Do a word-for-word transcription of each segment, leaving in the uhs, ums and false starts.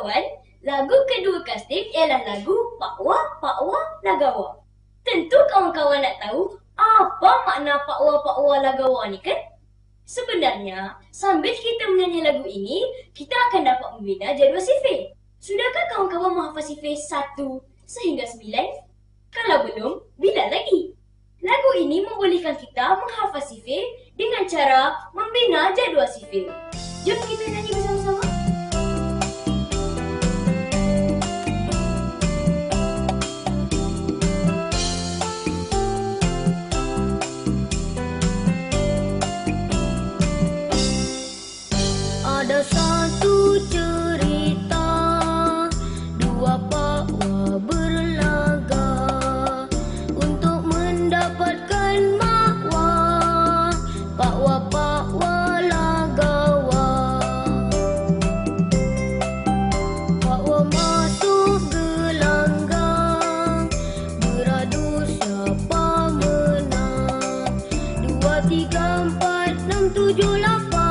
kawan-kawan, lagu kedua Kastim ialah lagu Pakwa Pakwa Lagawa. Tentu kawan-kawan nak tahu apa makna Pakwa Pakwa Lagawa ni kan? Sebenarnya, sambil kita menyanyi lagu ini, kita akan dapat membina jadual sifir. Sudahkah kawan-kawan menghafal sifir satu sehingga sembilan? Kalau belum, bila lagi? Lagu ini membolehkan kita menghafal sifir dengan cara membina jadual sifir. Jom kita nyanyi bersama-sama. Ada satu cerita, dua pakwa berlaga untuk mendapatkan makwa. Pakwa-pakwa lagawa. Pakwa masuk gelanggang, beradu siapa menang. Dua, tiga, empat, enam, tujuh, lapan.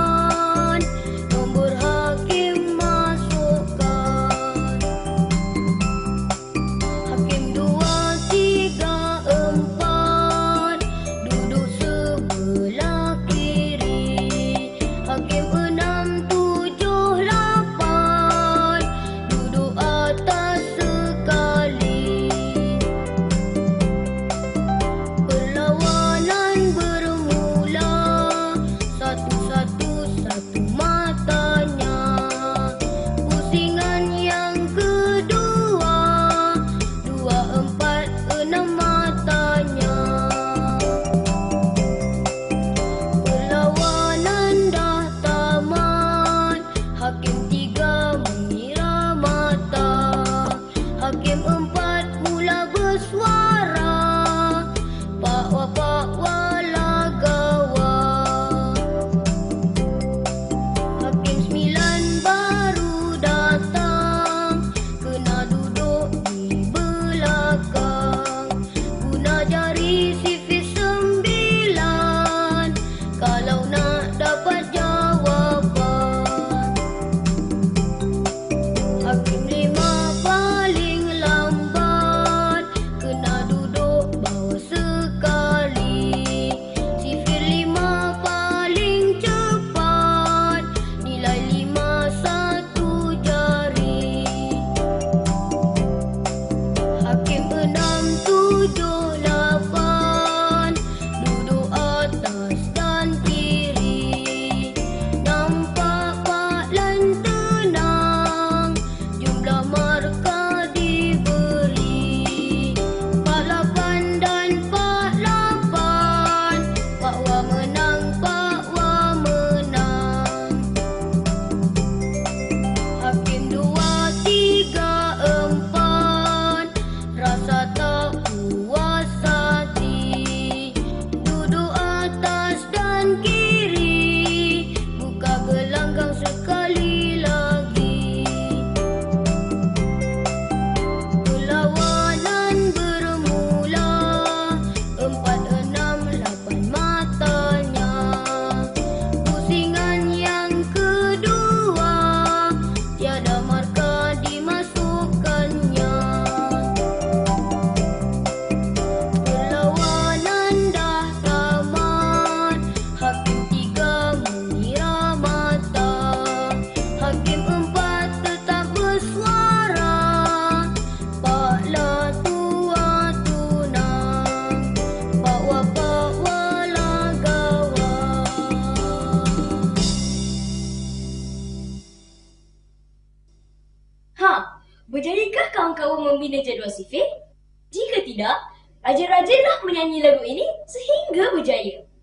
Berjayakah kawan-kawan membina jadual sifir? Jika tidak, rajin-rajinlah menyanyi lagu ini sehingga berjaya.